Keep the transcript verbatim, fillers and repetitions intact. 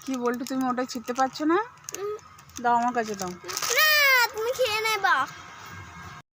কি বলতো তুমি ওটা ছিঁড়তে পারছো না? দাও আমার কাছে দাও।